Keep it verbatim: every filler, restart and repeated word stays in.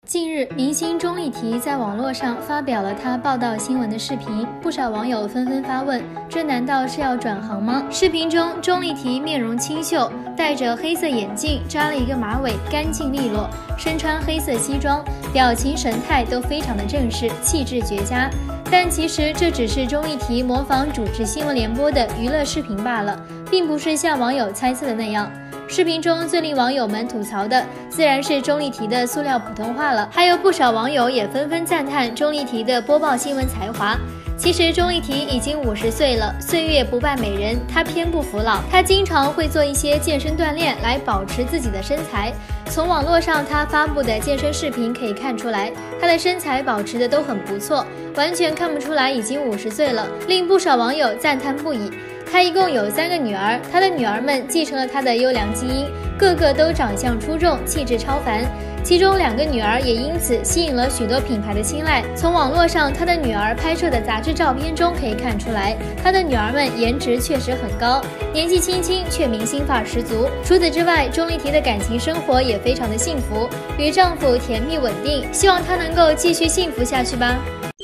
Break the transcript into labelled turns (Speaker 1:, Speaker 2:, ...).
Speaker 1: 近日，明星钟丽缇在网络上发表了她报道新闻的视频，不少网友纷纷发问：这难道是要转行吗？视频中，钟丽缇面容清秀，戴着黑色眼镜，扎了一个马尾，干净利落，身穿黑色西装，表情神态都非常的正式，气质绝佳。但其实这只是钟丽缇模仿主持新闻联播的娱乐视频罢了，并不是像网友猜测的那样。视频中最令网友们吐槽的，自然是钟丽缇的塑料普通话了。还有不少网友也纷纷赞叹钟丽缇的播报新闻才华。其实钟丽缇已经五十岁了，岁月不败美人，她偏不服老。她经常会做一些健身锻炼来保持自己的身材。从网络上她发布的健身视频可以看出来，她的身材保持的都很不错，完全看不出来已经五十岁了，令不少网友赞叹不已。她一共有三个女儿，她的女儿们继承了她的优良基因，个个都长相出众，气质超凡。其中两个女儿也因此吸引了许多品牌的青睐。从网络上她的女儿拍摄的杂志照片中可以看出来，她的女儿们颜值确实很高，年纪轻轻却明星范儿十足。除此之外，钟丽缇的感情生活也非常的幸福，与丈夫甜蜜稳定，希望她能够继续幸福下去吧。